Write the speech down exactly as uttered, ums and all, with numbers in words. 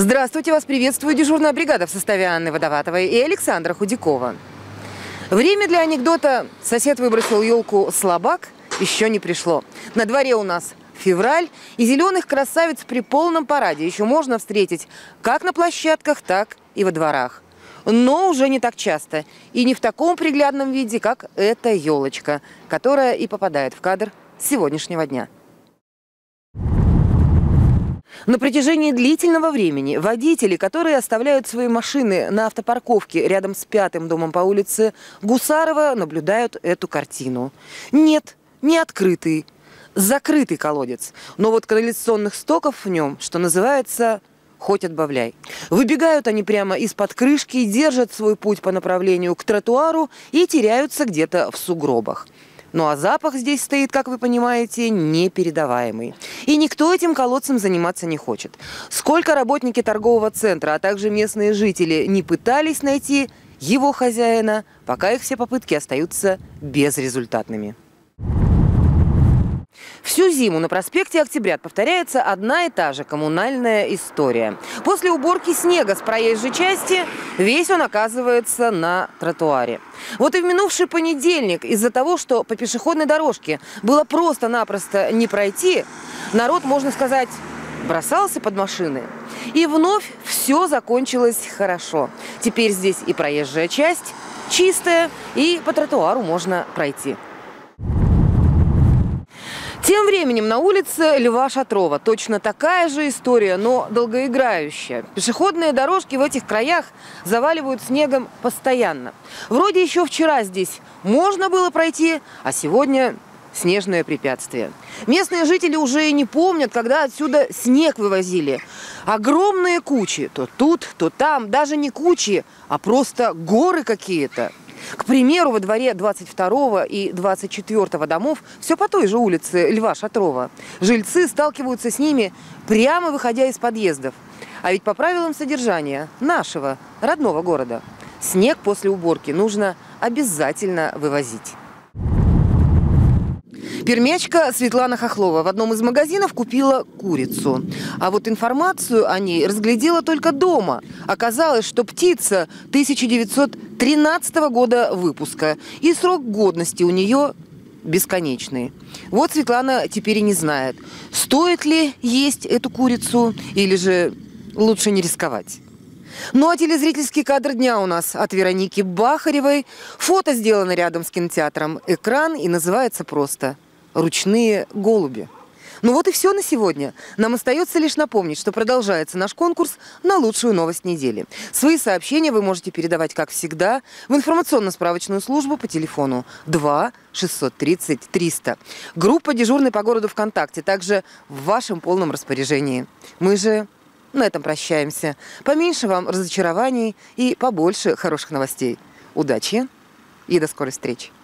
Здравствуйте, вас приветствует дежурная бригада в составе Анны Водоватовой и Александра Худякова. Время для анекдота «Сосед выбросил елку слабак» еще не пришло. На дворе у нас февраль, и зеленых красавиц при полном параде еще можно встретить как на площадках, так и во дворах. Но уже не так часто и не в таком приглядном виде, как эта елочка, которая и попадает в кадр сегодняшнего дня. На протяжении длительного времени водители, которые оставляют свои машины на автопарковке рядом с пятым домом по улице Гусарова, наблюдают эту картину. Нет, не открытый, закрытый колодец, но вот канализационных стоков в нем, что называется, хоть отбавляй. Выбегают они прямо из-под крышки, держат свой путь по направлению к тротуару и теряются где-то в сугробах. Ну а запах здесь стоит, как вы понимаете, непередаваемый. И никто этим колодцем заниматься не хочет. Сколько работники торгового центра, а также местные жители не пытались найти его хозяина, пока их все попытки остаются безрезультатными. Всю зиму на проспекте Октябрят повторяется одна и та же коммунальная история. После уборки снега с проезжей части весь он оказывается на тротуаре. Вот и в минувший понедельник из-за того, что по пешеходной дорожке было просто-напросто не пройти, народ, можно сказать, бросался под машины. И вновь все закончилось хорошо. Теперь здесь и проезжая часть чистая, и по тротуару можно пройти. Тем временем на улице Льва Шатрова точно такая же история, но долгоиграющая. Пешеходные дорожки в этих краях заваливают снегом постоянно. Вроде еще вчера здесь можно было пройти, а сегодня снежное препятствие. Местные жители уже и не помнят, когда отсюда снег вывозили. Огромные кучи, то тут, то там, даже не кучи, а просто горы какие-то. К примеру, во дворе двадцать второго и двадцать четвёртого домов все по той же улице Льва Шатрова. Жильцы сталкиваются с ними, прямо выходя из подъездов. А ведь по правилам содержания нашего родного города снег после уборки нужно обязательно вывозить. Пермячка Светлана Хохлова в одном из магазинов купила курицу. А вот информацию о ней разглядела только дома. Оказалось, что птица тысяча девятьсот тринадцатого года выпуска. И срок годности у нее бесконечный. Вот Светлана теперь и не знает, стоит ли есть эту курицу или же лучше не рисковать. Ну а телезрительский кадр дня у нас от Вероники Бахаревой. Фото сделано рядом с кинотеатром «Экран» и называется просто «Ручные голуби». Ну вот и все на сегодня. Нам остается лишь напомнить, что продолжается наш конкурс на лучшую новость недели. Свои сообщения вы можете передавать, как всегда, в информационно-справочную службу по телефону два шестьсот тридцать триста. Группа «Дежурный по городу» ВКонтакте также в вашем полном распоряжении. Мы же на этом прощаемся. Поменьше вам разочарований и побольше хороших новостей. Удачи и до скорой встречи.